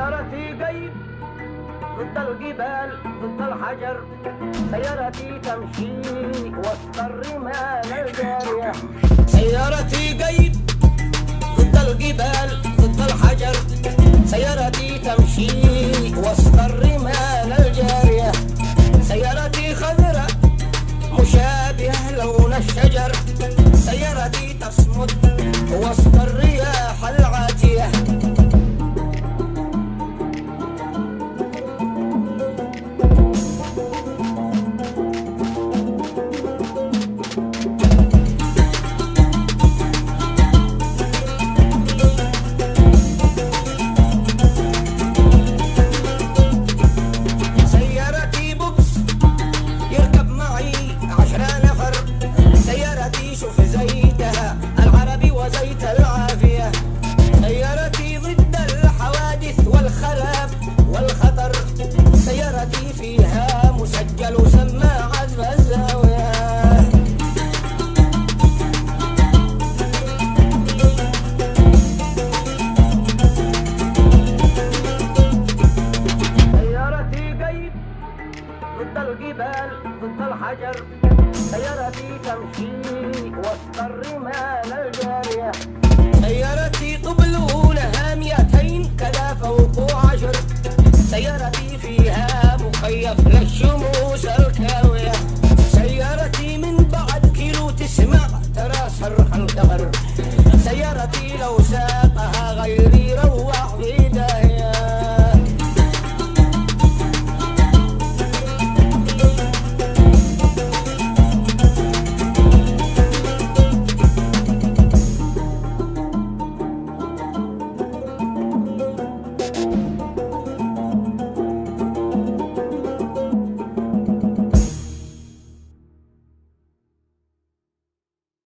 سيارتي قيد ضد الجبال ضد الحجر، سيارتي تمشي وسط الرمال الجارية. سيارتي قيد ضد الجبال ضد الحجر، سيارتي تمشي وسط الرمال الجارية. سيارتي خضراء مشابهة لون الشجر، سيارتي تصمد وسط الرياح العاتية. سيارتي بوكس يركب معي 10 نفر، سيارتي شوف زيتها العربي وزيت العافية. سيارتي ضد الحوادث والخراب والخطر، سيارتي فيها مسجل وسماعات في الزاوية. سيارتي قيد ضد الجبال ضد الحجر، سيارتي تمشي وسط الرمال الجارية. سيارتي طبلولها 200 كذا فوق 10، سيارتي فيها مكيف للشموس الكاوية. سيارتي من بعد كيلو تسمع ترى صرخ القمر، سيارتي لو